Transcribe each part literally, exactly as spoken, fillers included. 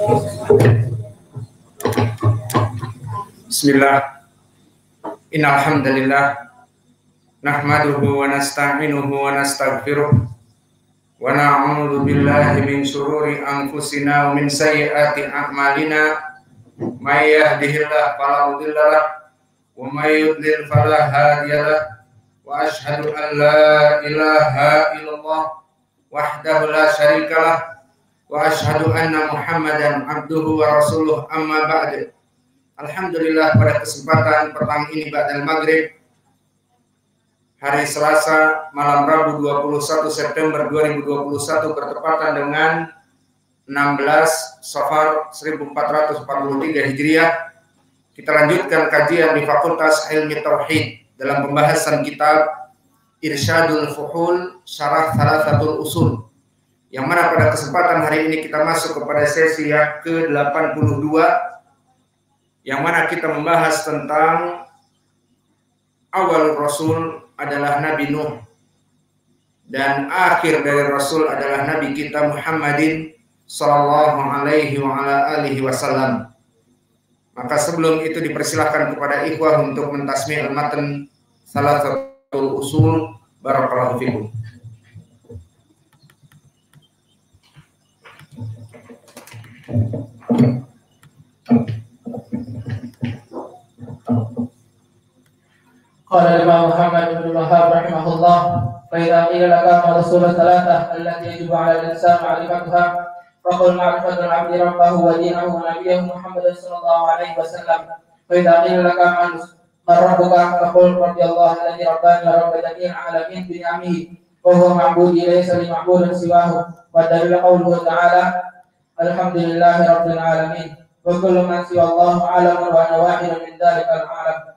Bismillah. Innal hamdalillah nahmaduhu wa nasta'inuhu wa nastaghfiruh wa na'udzu billahi min shururi anfusina wa min sayyiati a'malina may yahdihillahu fala mudilla lahu wa may yudlil fala hadiya lahu wa asyhadu an la ilaha illallah wahdahu la syarika lahu wa asyhadu anna Muhammadan abduhu wa rasuluh, amma ba'du. Alhamdulillah, pada kesempatan petang ini ba'dal maghrib hari Selasa malam Rabu dua puluh satu September dua ribu dua puluh satu bertepatan dengan enam belas Safar seribu empat ratus empat puluh tiga Hijriah, kita lanjutkan kajian di Fakultas Ilmi Tauhid dalam pembahasan kitab Irsyadul Fuhul Syarah Thalathatul Usul, yang mana pada kesempatan hari ini kita masuk kepada sesi yang ke delapan puluh dua, yang mana kita membahas tentang awal Rasul adalah Nabi Nuh dan akhir dari Rasul adalah Nabi kita Muhammadin sallallahu alaihi wa ala alihi wasallam. Maka sebelum itu dipersilahkan kepada ikhwah untuk mentasmi' al-matan Thalathatul Usul. Barakallahu fikum. قال الإمام محمد بن الوهاب رحمه الله: فإذا قيل لك ما الأصول الثلاثة التي يجب على الإنسان معرفتها فقل معرفة العبد ربه ودينه ونبيه محمد صلى الله عليه وسلم. فإذا قيل لك من ربك فقل ربي الله الذي رباني ورب جميع العالمين بنعمه وهو معبودي ليس لمعبود سواه. والدليل قوله تعالى: الحمد لله رب العالمين وكل من سوى الله عالم وأنا واحد من ذلك العالم.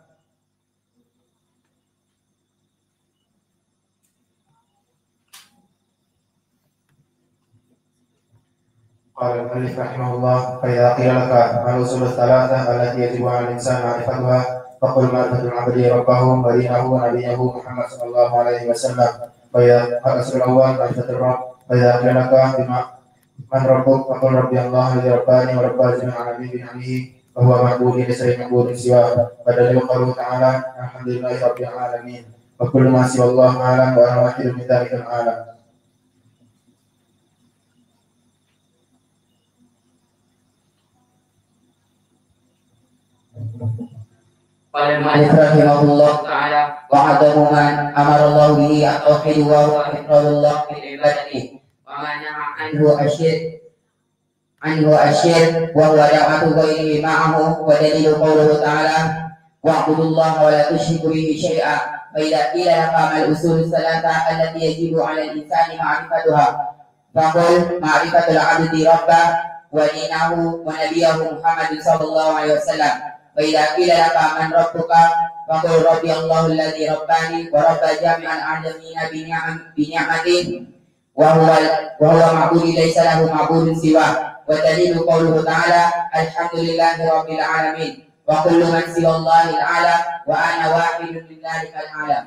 قال المؤلف رحمه الله: فإذا قيل لك ما الأصول الثلاثة التي يجب على الإنسان معرفتها فقل معرفة العبد ربه ودينه ونبيه محمد صلى الله عليه وسلم. فإذا الأصل الأول معرفة الرب. فإذا قيل لك بما من ربك فقل ربي الله الذي رباني ورب جميع العالمين بنعمه وهو معبودي ليس لمعبود سواه. فدليل قوله تعالى: الحمد لله رب العالمين وكل ما سوى الله عالم وأنا واحد من ذلك العالم. قال المؤلف رحمه الله تعالى: وعدم من امر الله به التوحيد وهو افراد الله بالعباده وما نهى عنه الشرك عنه الشرك وهو دعوة غيره معه. ودليل قوله تعالى: واعبدوا الله ولا تشركوا به شيئا. فإذا قيل لك ما الأصول الثلاثة التي يجب على الإنسان معرفتها فقل معرفة العبد ربه ودينه ونبيه محمد صلى الله عليه وسلم. فإذا قيل لك من ربك فقل ربي الله الذي رباني ورب جميع العالمين بنعمته وهو وهو معبود ليس له معبود سواه. ودليل قوله تعالى: الحمد لله رب العالمين وكل من سوى الله الأعلى وأنا واحد من ذلك العالم.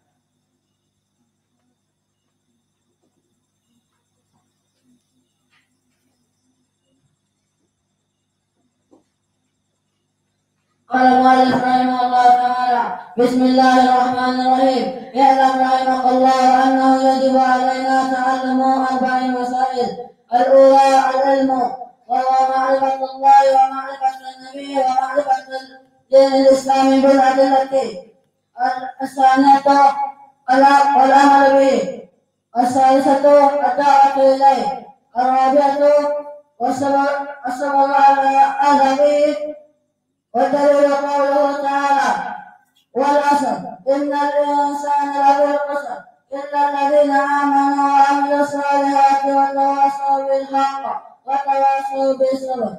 قال المؤلف رحمه الله تعالى: بسم الله الرحمن الرحيم. اعلم رحمك الله انه يجب علينا تعلم اربع مسائل. الاولى العلم وهو معرفه الله ومعرفه النبي ومعرفه دين الاسلام بالادله. الثانيه العمل به. الثالثه الدعوه اليه. الرابعه والصبر على اهله. ودليل قوله تعالى: والعصر إن الإنسان لفي خسر إلا الذين آمنوا وعملوا الصالحات وتواصوا بالحق وتواصوا بالصبر.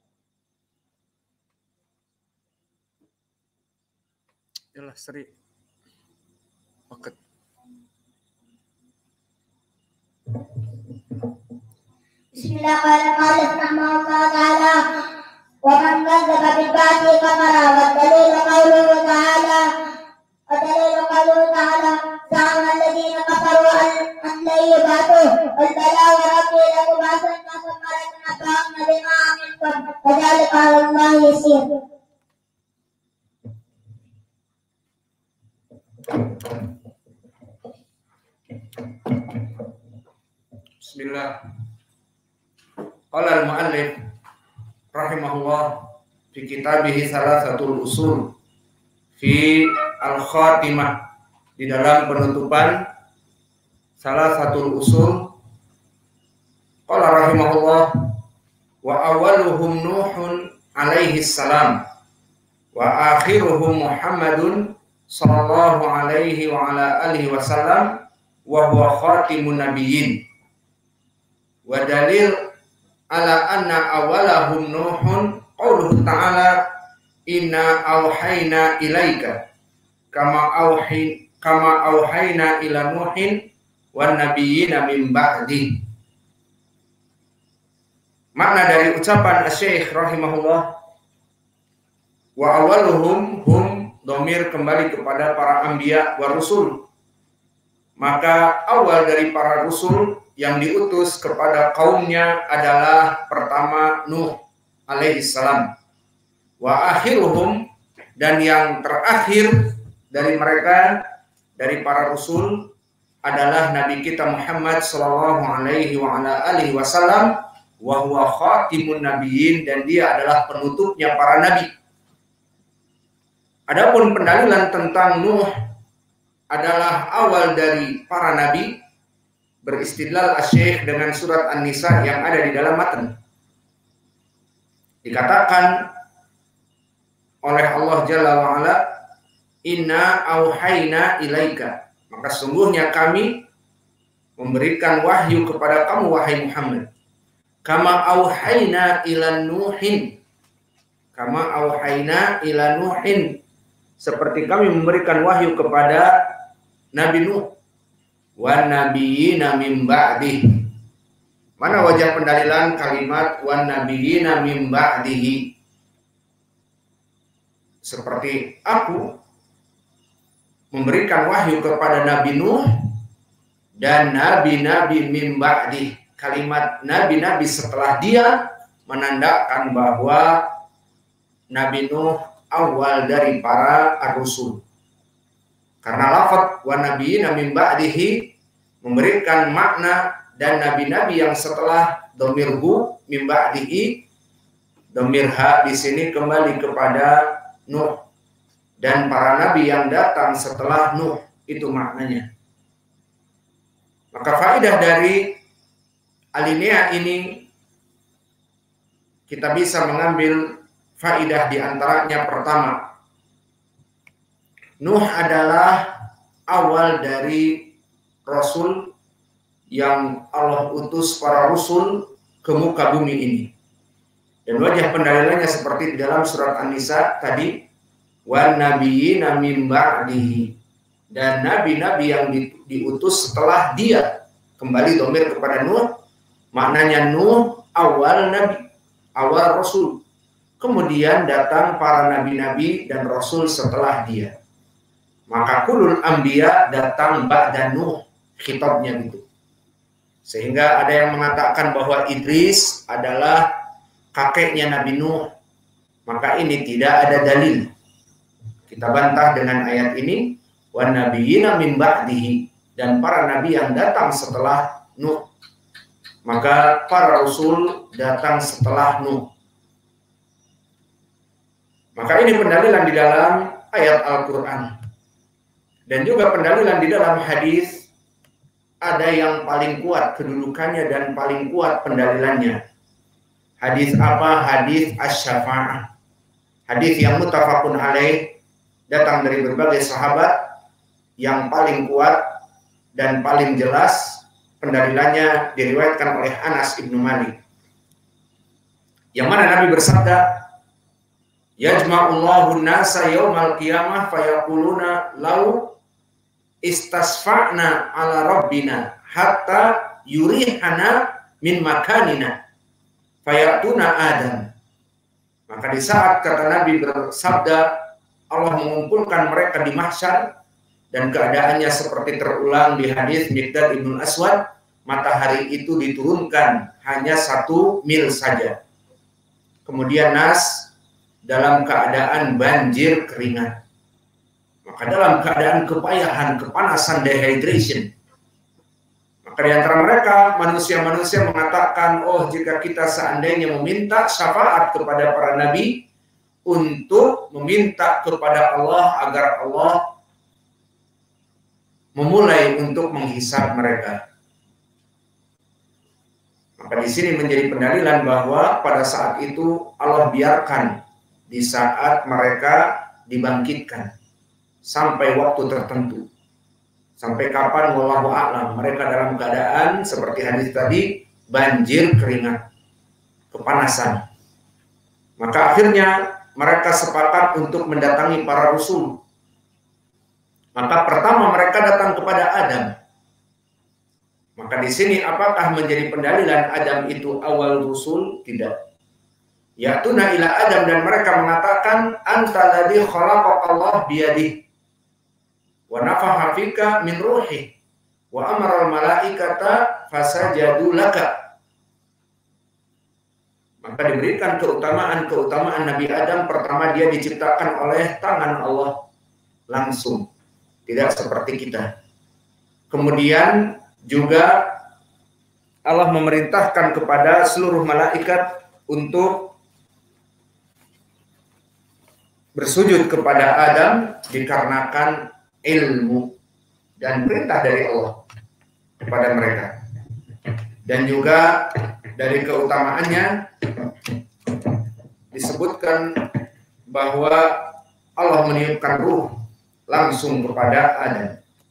Yalah seri. Paket. Bismillahirrahmanirrahim. ومن كذب بالبعث كفر. والدليل قوله تعالى والدليل قوله تعالى: زعم الذين كفروا أن لن يبعثوا قل بلى وربي لتبعثن ثم لتنبؤن بما عملتم وذلك على الله يسير. Bismillah. Qala al-muallif rahimahullah fi kitabih Salasatul Usul fi al-Khatimah, di dalam penutupan Salasatul Usul. Qala rahimahullah wa awwaluhum Nuhun alaihi salam wa akhiruhum Muhammadun sallallahu alaihi wa ala alihi wasallam wa huwa khatimun nabiyyin. Wa dalil ala anna awalahum Nuhun qauluhu ta'ala inna awhayna ilaika kama awhay kama awhayna ila Nuhin wan nabiyyina min ba'di. Makna dari ucapan Syekh rahimahullah wa awaluhum hum, domir kembali kepada para anbiya wa rusul. Maka awal dari para rasul yang diutus kepada kaumnya adalah pertama Nuh alaihi salam. Wa akhiruhum, dan yang terakhir dari mereka dari para rasul adalah Nabi kita Muhammad sallallahu alaihi wa ala alihi wasallam wa huwa khatimun nabiyyin, dan dia adalah penutupnya para nabi. Adapun pendalilan tentang Nuh adalah awal dari para nabi, beristidlal asy-syekh dengan surat An-Nisa yang ada di dalam matan. Dikatakan oleh Allah Jalla wa Ala, inna auhayna ilaika, maka sungguhnya kami memberikan wahyu kepada kamu wahai Muhammad, kama auhayna ila Nuhin, kama auhayna ila Nuhin, seperti kami memberikan wahyu kepada Nabi Nuh wan nabiyina min ba'dih. Mana wajah pendalilan kalimat wan nabiyina min ba'dihi? Seperti aku memberikan wahyu kepada Nabi Nuh dan nabi-nabi min ba'dih. Kalimat nabi-nabi setelah dia menandakan bahwa Nabi Nuh awal dari para ar-rusul. Karena lafaz wa nabiyina min ba'dihi memberikan makna, dan nabi-nabi yang setelah domir hu min ba'dihi, domir ha di sini kembali kepada Nuh, dan para nabi yang datang setelah Nuh, itu maknanya. Maka faedah dari alinea ini kita bisa mengambil faedah di antaranya. Pertama, Nuh adalah awal dari Rasul yang Allah utus para Rasul ke muka bumi ini. Dan wajah pendalilannya seperti di dalam surat An-Nisa tadi, wan nabiyina min ba'dihi, dan nabi-nabi yang di, diutus setelah dia. Kembali domir kepada Nuh, maknanya Nuh awal nabi, awal Rasul. Kemudian datang para nabi-nabi dan Rasul setelah dia. Maka kulul anbiya datang ba'da Nuh, khitabnya gitu. Sehingga ada yang mengatakan bahwa Idris adalah kakeknya Nabi Nuh. Maka ini tidak ada dalil. Kita bantah dengan ayat ini, wan nabiyina min ba'dihi, dan para nabi yang datang setelah Nuh. Maka para rasul datang setelah Nuh. Maka ini pendalilan di dalam ayat Al-Qur'an. Dan juga pendalilan di dalam hadis, ada yang paling kuat kedudukannya dan paling kuat pendalilannya. Hadis apa? Hadis asy-syafa'ah. Hadis yang muttafaqun alaih, datang dari berbagai sahabat, yang paling kuat dan paling jelas pendalilannya diriwayatkan oleh Anas ibnu Malik. Yang mana Nabi bersabda, yajma'ullahu an-nasa yaumal qiyamah fayaquluna lau istasfa'na ala rabbina hatta yurihana min makanina fayatuna Adam. Maka di saat kata Nabi bersabda, Allah mengumpulkan mereka di mahsyar, dan keadaannya seperti terulang di hadis Miqdad ibn Aswad, matahari itu diturunkan hanya satu mil saja. kemudian Nas dalam keadaan banjir keringat. Maka dalam keadaan kepayahan, kepanasan, dehydration, maka di antara mereka manusia-manusia mengatakan, oh jika kita seandainya meminta syafaat kepada para nabi untuk meminta kepada Allah agar Allah memulai untuk menghisab mereka. Maka di sini menjadi pendalilan bahwa pada saat itu Allah biarkan di saat mereka dibangkitkan sampai waktu tertentu. Sampai kapan wallahu a'lam, mereka dalam keadaan seperti hadis tadi, banjir keringat, kepanasan. Maka akhirnya mereka sepakat untuk mendatangi para rasul. Maka pertama mereka datang kepada Adam. Maka di sini apakah menjadi pendalilan Adam itu awal rusul? Tidak. Ya'tuna ila Adam, dan mereka mengatakan anta ladzi khalaqakallah biyadihi wa nafaha fika min ruhi wa amara al malaikata fasajadu laka. Maka diberikan keutamaan-keutamaan Nabi Adam. Pertama, dia diciptakan oleh tangan Allah langsung, tidak seperti kita. Kemudian juga Allah memerintahkan kepada seluruh malaikat untuk bersujud kepada Adam dikarenakan ilmu dan perintah dari Allah kepada mereka. Dan juga dari keutamaannya disebutkan bahwa Allah meniupkan ruh langsung kepada Adam.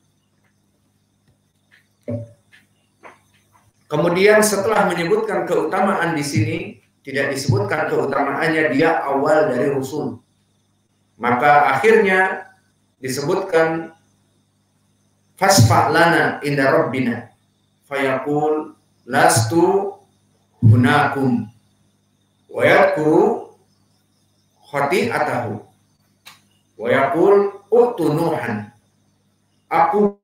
Kemudian setelah menyebutkan keutamaan di sini, tidak disebutkan keutamaannya dia awal dari Rasul. Maka akhirnya disebutkan fasfa' lana inda rabbina fayaqul lastu hunakum wa yadhkuru khati'atahu wa yaqul utu nuhan, aku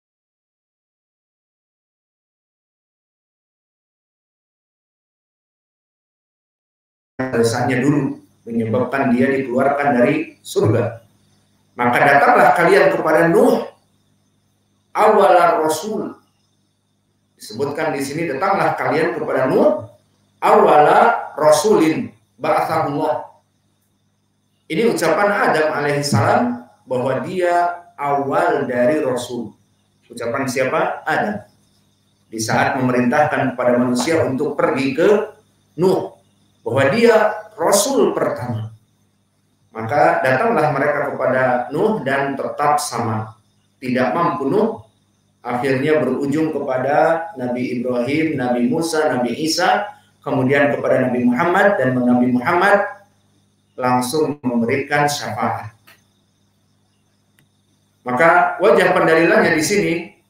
dosanya dulu menyebabkan dia dikeluarkan dari surga. Maka datanglah kalian kepada Nuh awal rasul. Disebutkan di sini, datanglah kalian kepada Nuh awal rasulin ba'athahullah. Ini ucapan Adam alaihissalam bahwa dia awal dari rasul. Ucapan siapa? Adam. Di saat memerintahkan kepada manusia untuk pergi ke Nuh, bahwa dia rasul pertama. Maka datanglah mereka kepada Nuh dan tetap sama, tidak mampu Nuh. Akhirnya berujung kepada Nabi Ibrahim, Nabi Musa, Nabi Isa, kemudian kepada Nabi Muhammad, dan Nabi Muhammad langsung memberikan syafaat. Maka wajah pendalilannya di sini,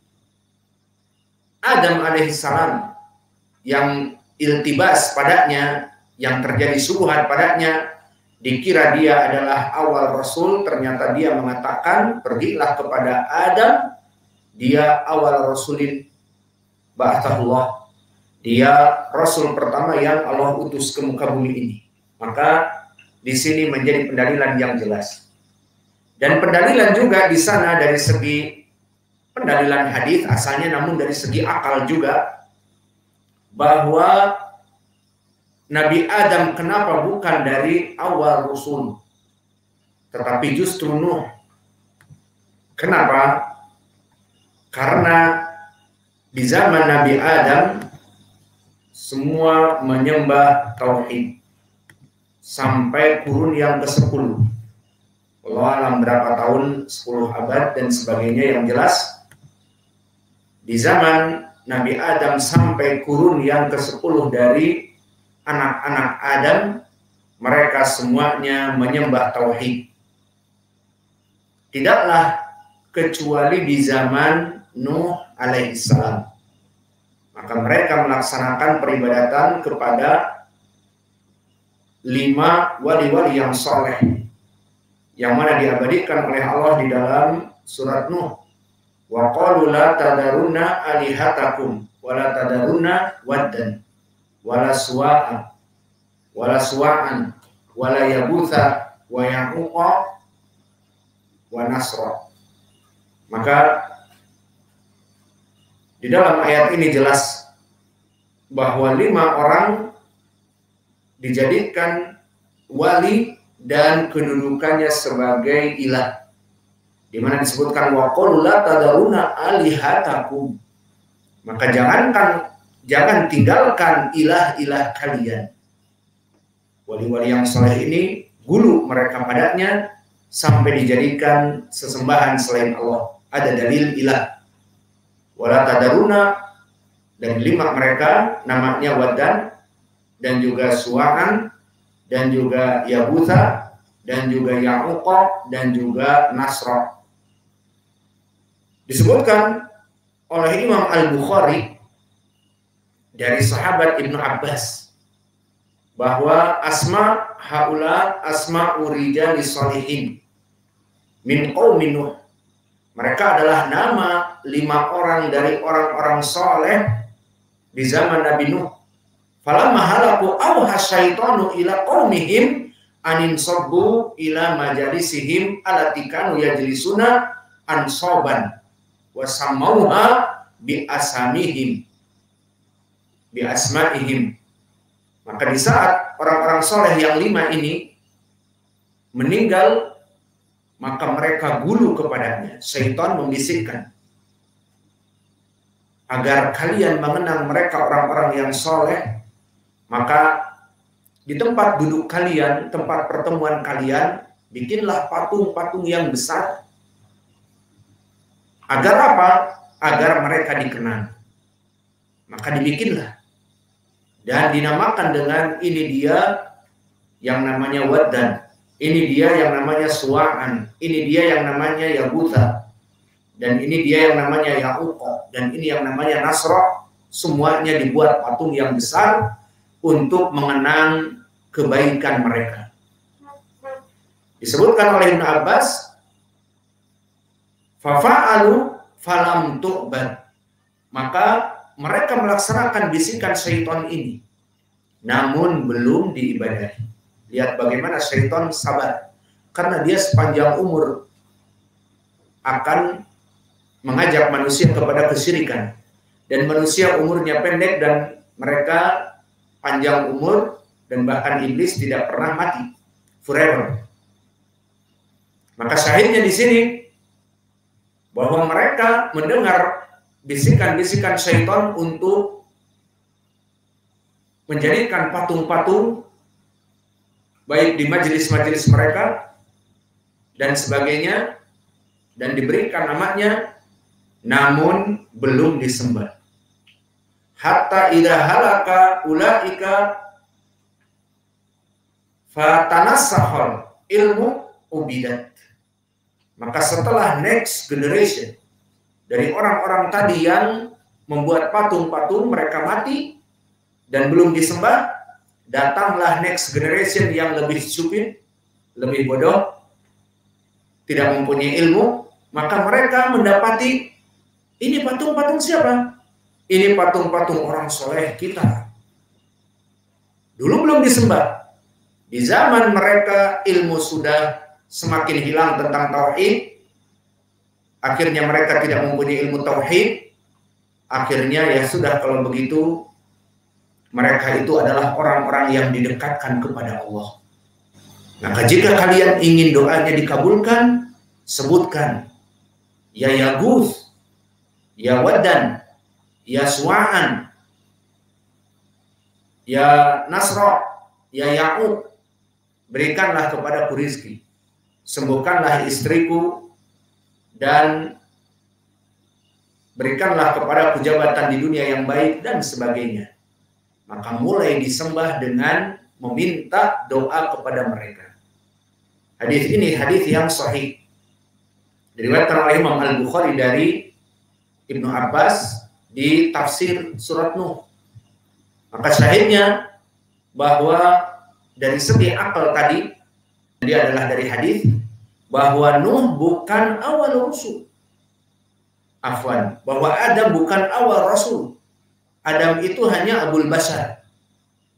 Adam alaihissalam yang iltibas padanya, yang terjadi syubhat padanya, dikira dia adalah awal rasul. Ternyata dia mengatakan, pergilah kepada Adam, dia awal rasulin ba'athahullah, dia rasul pertama yang Allah utus ke muka bumi ini. Maka di sini menjadi pendalilan yang jelas. Dan pendalilan juga di sana dari segi pendalilan hadis asalnya, namun dari segi akal juga, bahwa Nabi Adam kenapa bukan dari awal Rasul, tetapi justru Nuh. Kenapa? Karena di zaman Nabi Adam semua menyembah tauhid sampai kurun yang kesepuluh. Allah alam berapa tahun, sepuluh abad dan sebagainya, yang jelas di zaman Nabi Adam sampai kurun yang kesepuluh dari anak-anak Adam, mereka semuanya menyembah tauhid. Tidaklah kecuali di zaman Nuh alaihissalam. Maka mereka melaksanakan peribadatan kepada lima wali-wali yang soleh, yang mana diabadikan oleh Allah di dalam surat Nuh. Wa qalu la tadarunna alihatakum wa la tadarunna waddan wala suwa'a wala suwa'an wala yabutha wa ya'uqa wa nasra. Maka di dalam ayat ini jelas bahwa lima orang dijadikan wali dan kedudukannya sebagai ilah, di mana disebutkan wa qul la tadaruna alihatakum. Maka jangankan jangan tinggalkan ilah-ilah kalian. Wali-wali yang saleh ini gulu mereka padanya sampai dijadikan sesembahan selain Allah. Ada dalil ilah. Wala tadaruna, dan lima mereka namanya Waddan dan juga Suwa'an dan juga Yabutha dan juga Ya'uqa dan juga Nasra. Disebutkan oleh Imam Al-Bukhari dari sahabat Ibnu Abbas bahwa asma haula asma'u rijali shalihin min qaumi Nuh. Mereka adalah nama lima orang dari orang-orang soleh di zaman Nabi Nuh. Falamma halaku awha syaitanu ila qaumihim anin sabbu ila majalisihim allati kanu yajlisuna ansaban wa sammauha bi asamihim bi asma'ihim. Maka di saat orang-orang soleh yang lima ini meninggal, maka mereka gulu kepadanya. Syaitan membisikkan agar kalian mengenang mereka orang-orang yang soleh, maka di tempat duduk kalian, tempat pertemuan kalian, bikinlah patung-patung yang besar. Agar apa? Agar mereka dikenang. Maka dibikinlah dan dinamakan dengan ini dia yang namanya Waddan, ini dia yang namanya Suwa'an, ini dia yang namanya Yabutha, dan ini dia yang namanya Ya'uqa, dan ini yang namanya Nasra. Semuanya dibuat patung yang besar untuk mengenang kebaikan mereka. Disebutkan oleh Ibnu Abbas, fafa'alu falam tu'bad. Maka mereka melaksanakan bisikan syaitan ini, namun belum diibadahi. Lihat bagaimana syaitan sabar, karena dia sepanjang umur akan mengajak manusia kepada kesyirikan, dan manusia umurnya pendek dan mereka panjang umur, dan bahkan iblis tidak pernah mati forever. Maka syahidnya di sini bahwa mereka mendengar bisikan-bisikan syaitan untuk menjadikan patung-patung baik di majelis-majelis mereka dan sebagainya, dan diberikan namanya, namun belum disembah. Hatta idza halaka ulaika fatanassahal ilmu ubidat. Maka setelah next generation dari orang-orang tadi yang membuat patung-patung, mereka mati dan belum disembah, datanglah next generation yang lebih stupid, lebih bodoh, tidak mempunyai ilmu. Maka mereka mendapati, ini patung-patung siapa? Ini patung-patung orang soleh kita. Dulu belum disembah. Di zaman mereka ilmu sudah semakin hilang tentang tauhid. Akhirnya mereka tidak mempunyai ilmu tauhid. Akhirnya ya sudah, kalau begitu mereka itu adalah orang-orang yang didekatkan kepada Allah. Maka jika kalian ingin doanya dikabulkan, sebutkan ya Yaguth, ya Waddan, ya Suwa'an, ya Nasra, ya Ya'uq. Berikanlah kepadaku rizki, sembuhkanlah istriku, dan berikanlah kepadaku jabatan di dunia yang baik, dan sebagainya. Maka mulai disembah dengan meminta doa kepada mereka. Hadis ini hadis yang sahih, diriwayatkan oleh Imam Al-Bukhari dari Ibnu Abbas di tafsir surat Nuh. Maka syahidnya bahwa dari segi akal tadi, dia adalah dari hadis bahwa Nuh bukan awal rasul. Afwan, bahwa Adam bukan awal rasul. Adam itu hanya Abul Bashar.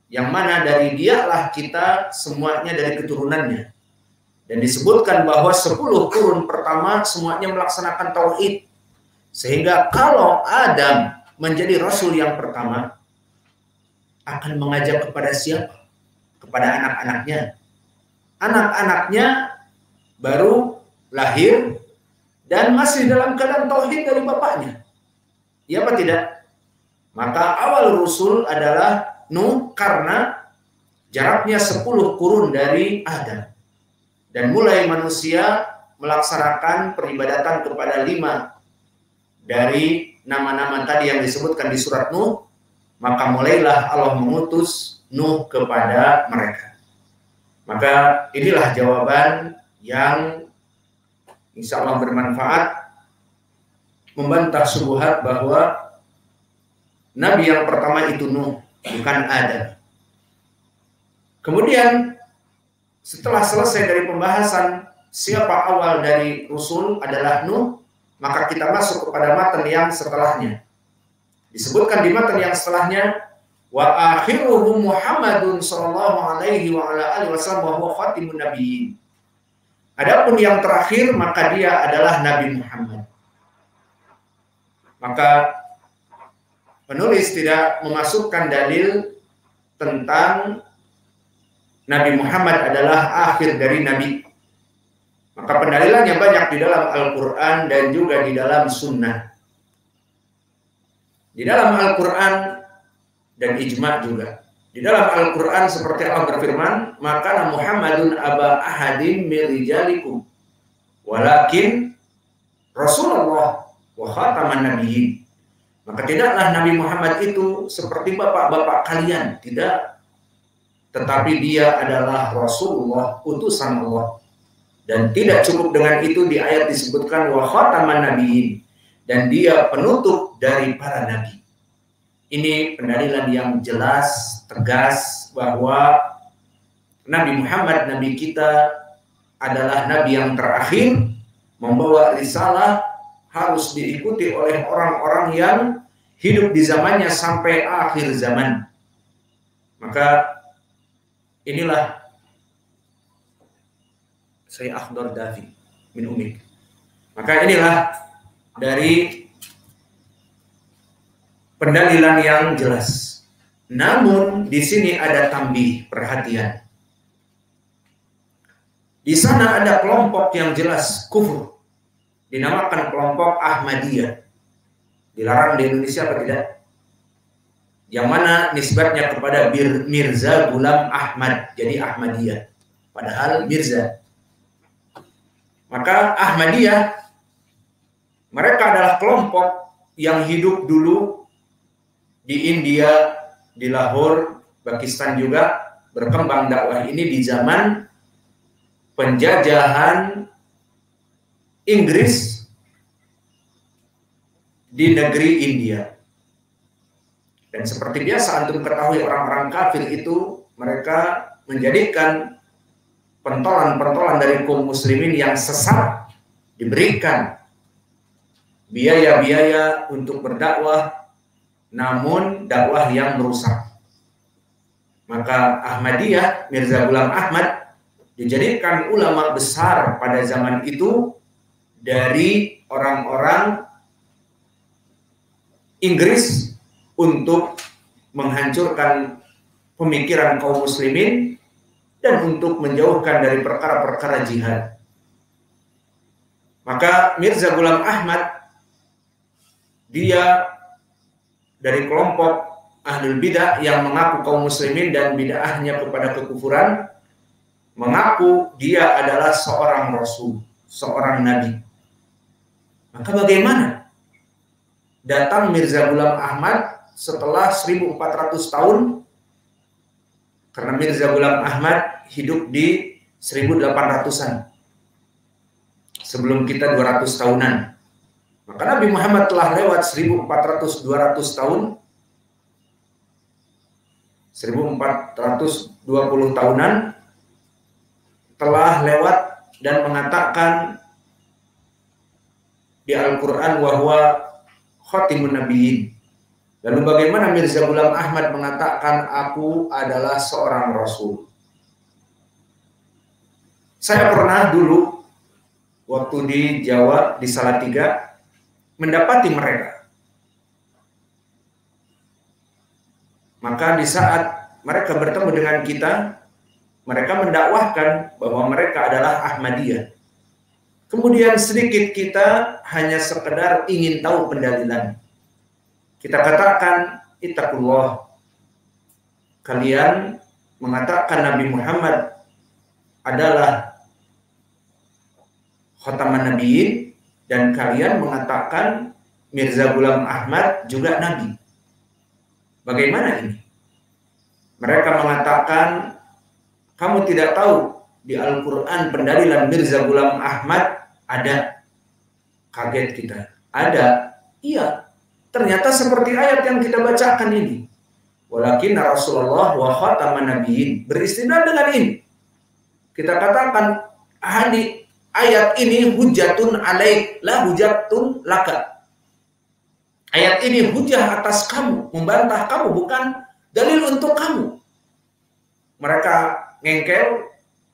yang mana dari dialah kita semuanya dari keturunannya. Dan disebutkan bahwa sepuluh kurun pertama semuanya melaksanakan tauhid. Sehingga kalau Adam menjadi rasul yang pertama, akan mengajak kepada siapa? Kepada anak-anaknya. Anak-anaknya baru lahir dan masih dalam keadaan tauhid dari bapaknya. Iya apa tidak? Maka awal rusul adalah Nuh karena jaraknya sepuluh kurun dari Adam. Dan mulai manusia melaksanakan peribadatan kepada lima dari nama-nama tadi yang disebutkan di surat Nuh, maka mulailah Allah mengutus Nuh kepada mereka. Maka inilah jawaban yang insya Allah bermanfaat, membantah syubhat bahwa Nabi yang pertama itu Nuh, bukan Adam. Kemudian setelah selesai dari pembahasan siapa awal dari Rasul adalah Nuh, maka kita masuk kepada matan yang setelahnya. Disebutkan di matan yang setelahnya, wa akhiruhum Muhammadun sallallahu alaihi wa ala alihi wasallam wa huwa khatimun nabiyyin. Adapun yang terakhir maka dia adalah Nabi Muhammad. Maka penulis tidak memasukkan dalil tentang Nabi Muhammad adalah akhir dari Nabi. Maka pendalilannya banyak di dalam Al-Quran dan juga di dalam Sunnah. Di dalam Al-Quran dan ijma' juga. Di dalam Al-Quran seperti Allah berfirman, maka Muhammadun aba ahadin min rijalikum walakin Rasulullah wa khataman nabiyyin. Maka tidaklah Nabi Muhammad itu seperti bapak-bapak kalian, tidak. Tetapi dia adalah Rasulullah, utusan Allah. Dan tidak cukup dengan itu, di ayat disebutkan wa khataman nabiyyin, dan dia penutup dari para nabi. Ini pendalilan yang jelas, tegas bahwa Nabi Muhammad, Nabi kita adalah Nabi yang terakhir, membawa risalah, harus diikuti oleh orang-orang yang hidup di zamannya sampai akhir zaman. Maka inilah saya akhdar dafi min umik. Maka inilah dari pendalilan yang jelas. Namun di sini ada tambih, perhatian. Di sana ada kelompok yang jelas kufur, dinamakan kelompok Ahmadiyah. Dilarang di Indonesia apa tidak? Yang mana nisbatnya kepada Mirza Ghulam Ahmad, jadi Ahmadiyah. Padahal Mirza. Maka Ahmadiyah, mereka adalah kelompok yang hidup dulu di India, di Lahore, Pakistan juga, berkembang dakwah ini di zaman penjajahan Inggris di negeri India. Dan seperti biasa antum ketahui, orang-orang kafir itu mereka menjadikan pentolan-pentolan dari kaum muslimin yang sesat diberikan biaya-biaya untuk berdakwah, namun dakwah yang merusak. Maka Ahmadiyah, Mirza Ghulam Ahmad, dijadikan ulama besar pada zaman itu dari orang-orang Inggris untuk menghancurkan pemikiran kaum muslimin dan untuk menjauhkan dari perkara-perkara jihad. Maka Mirza Ghulam Ahmad, dia dari kelompok Ahlul Bidah yang mengaku kaum muslimin dan bid'ahnya kepada kekufuran, mengaku dia adalah seorang rasul, seorang nabi. Maka bagaimana datang Mirza Ghulam Ahmad setelah seribu empat ratus tahun, karena Mirza Ghulam Ahmad hidup di seribu delapan ratusan, sebelum kita dua ratus tahunan. Maka Nabi Muhammad telah lewat seribu empat ratus dua ratus tahun, seribu empat ratus dua puluh tahunan telah lewat dan mengatakan di Al-Quran bahwa khatimun nabiyyin, Lalu bagaimana Mirza Ghulam Ahmad mengatakan aku adalah seorang Rasul? Saya pernah dulu waktu di Jawa, di Salatiga, mendapati mereka. Maka di saat mereka bertemu dengan kita, mereka mendakwahkan bahwa mereka adalah Ahmadiyah. Kemudian sedikit kita hanya sekedar ingin tahu pendalilan. Kita katakan, ittaqullah. Kalian mengatakan Nabi Muhammad adalah khataman nabiyyin dan kalian mengatakan Mirza Ghulam Ahmad juga nabi. Bagaimana ini? Mereka mengatakan, kamu tidak tahu di Al-Quran pendalilan Mirza Ghulam Ahmad ada. Kaget kita. Ada. Iya. Ternyata seperti ayat yang kita bacakan ini. Walakinna Rasulullah wa khataman nabiyyin. Beristilah dengan ini. Kita katakan hadis ayat ini hujatun alaik la hujatun laka. Ayat ini hujah atas kamu, membantah kamu, bukan dalil untuk kamu. Mereka ngengkel,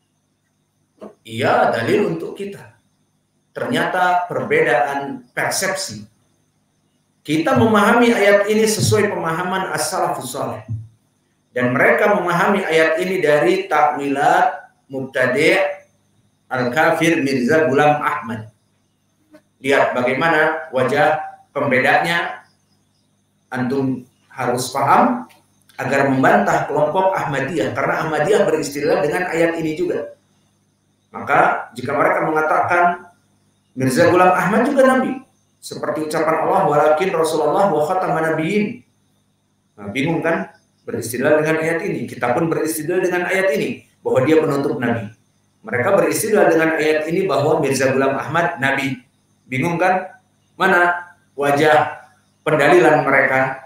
iya dalil untuk kita. Ternyata perbedaan persepsi. Kita memahami ayat ini sesuai pemahaman as-salafus saleh. Dan mereka memahami ayat ini dari takwilat Mubtadi' Al-Kafir Mirza Ghulam Ahmad. Lihat bagaimana wajah pembedanya. Antum harus paham agar membantah kelompok Ahmadiyah. Karena Ahmadiyah beristilah dengan ayat ini juga. Maka jika mereka mengatakan Mirza Ghulam Ahmad juga Nabi. Seperti ucapan Allah, walakin Rasulullah wa khataman nabiyyin. Nah, bingung kan? Beristilah dengan ayat ini. Kita pun beristilah dengan ayat ini. Bahwa dia penutup Nabi. Mereka beristilah dengan ayat ini bahwa Mirza Ghulam Ahmad Nabi. Bingung kan? Mana wajah pendalilan mereka?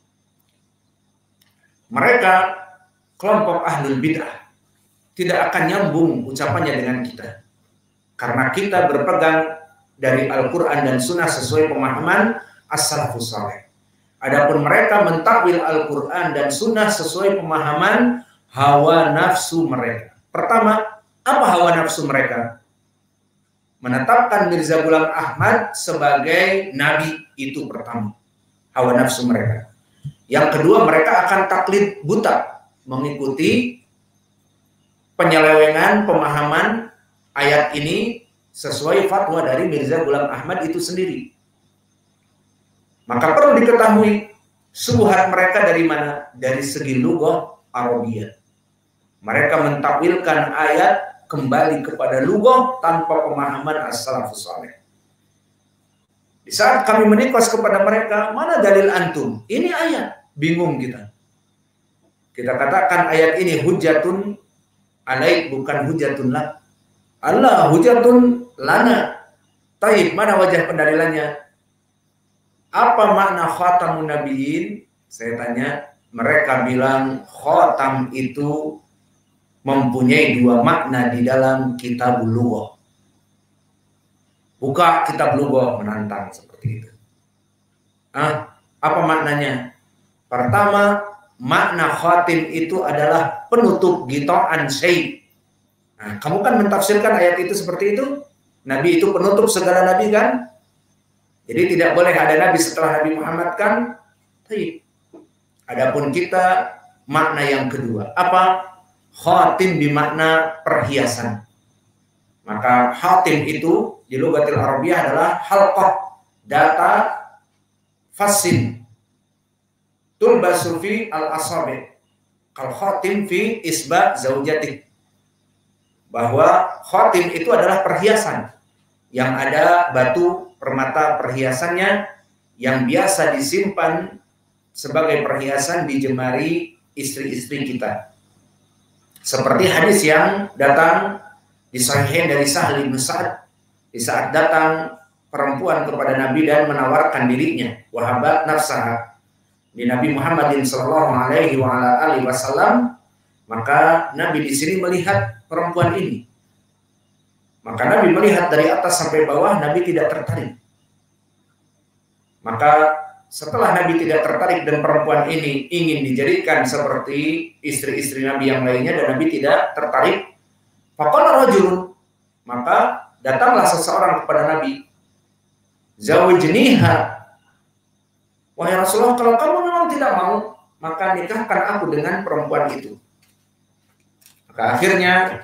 Mereka kelompok ahlul bid'ah tidak akan nyambung ucapannya dengan kita. Karena kita berpegang dari Al-Quran dan Sunnah sesuai pemahaman as-salafus saleh. Adapun mereka mentakwil Al-Quran dan Sunnah sesuai pemahaman hawa nafsu mereka. Pertama, apa hawa nafsu mereka? Menetapkan Mirza Ghulam Ahmad sebagai nabi, itu pertama. Hawa nafsu mereka. Yang kedua, mereka akan taklid buta, mengikuti penyelewengan pemahaman ayat ini sesuai fatwa dari Mirza Ghulam Ahmad itu sendiri. Maka perlu diketahui syubhat mereka dari mana? Dari segi lughah Arabiyah. Mereka mentakwilkan ayat kembali kepada lughah tanpa pemahaman as-salafus saleh. Di saat kami menikos kepada mereka, mana dalil antum? Ini ayat, bingung kita. Kita katakan ayat ini hujatun alaik, bukan hujatun lak. Allah hujatun lana. Taib, mana wajah pendalilannya? Apa makna khatamun nabiyyin? Saya tanya, mereka bilang khatam itu mempunyai dua makna di dalam kitab lughah. Buka kitab lughah, menantang seperti itu. Ah, apa maknanya? Pertama, makna khatim itu adalah penutup gito'an syai'. Nah, kamu kan mentafsirkan ayat itu seperti itu. Nabi itu penutup segala nabi kan? Jadi tidak boleh ada nabi setelah Nabi Muhammad kan? Baik. Adapun kita makna yang kedua, apa? Khatim bermakna perhiasan. Maka khatim itu di lughatil Arabiyah adalah halqah, data, fasin, tulbasu fi al-asabi, kal khatim fi isba zaujatik. Bahwa khatim itu adalah perhiasan yang ada batu permata perhiasannya yang biasa disimpan sebagai perhiasan di jemari istri-istri kita. Seperti hadis yang datang di Sahihain dari Sahal bin Sa'ad di saat datang perempuan kepada Nabi dan menawarkan dirinya, wahabat nafsaha di Nabi Muhammadin sallallahu alaihi wa ala alihi wasallam, maka Nabi di sini melihat perempuan ini. Maka Nabi melihat dari atas sampai bawah, Nabi tidak tertarik. Maka setelah Nabi tidak tertarik dan perempuan ini ingin dijadikan seperti istri-istri Nabi yang lainnya dan Nabi tidak tertarik, faqala rajulun, maka datanglah seseorang kepada Nabi, zawijniha, wahai Rasulullah, kalau kamu memang tidak mau, maka nikahkan aku dengan perempuan itu. Maka akhirnya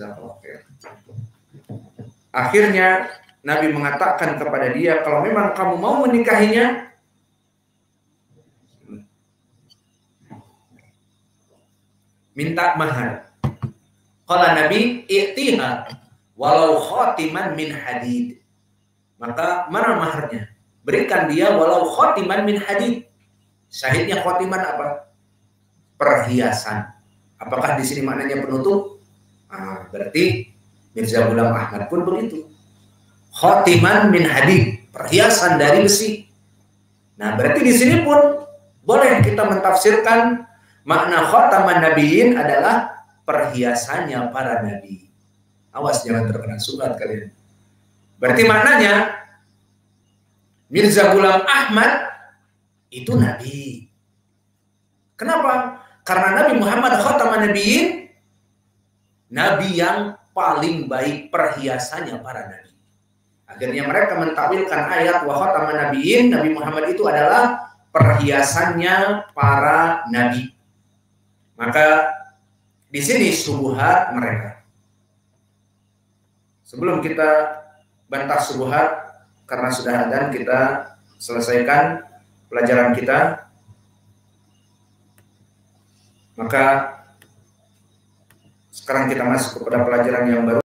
akhirnya Nabi mengatakan kepada dia, kalau memang kamu mau menikahinya, minta mahar. Qala Nabi, i'tiha walau khatiman min hadid. Maka mana maharnya? Berikan dia walau khatiman min hadid. Syahidnya khatiman apa? Perhiasan. Apakah di sini maknanya penutup? Nah, berarti Mirza Ghulam Ahmad pun begitu. Khatiman min hadid, perhiasan dari besi. Nah, berarti di sini pun boleh kita mentafsirkan makna khataman nabiyyin adalah perhiasannya para nabi. Awas jangan terkena sunat kalian. Berarti maknanya Mirza Ghulam Ahmad itu nabi. Kenapa? Karena Nabi Muhammad khataman nabiyyin, nabi yang paling baik perhiasannya para nabi. Akhirnya mereka mentakwilkan ayat wa khataman nabiyyin, Nabi Muhammad itu adalah perhiasannya para nabi. Maka di sini subuhat mereka. Sebelum kita bantah subuhat, karena sudah adzan, kita selesaikan pelajaran kita. Maka sekarang kita masuk kepada pelajaran yang baru.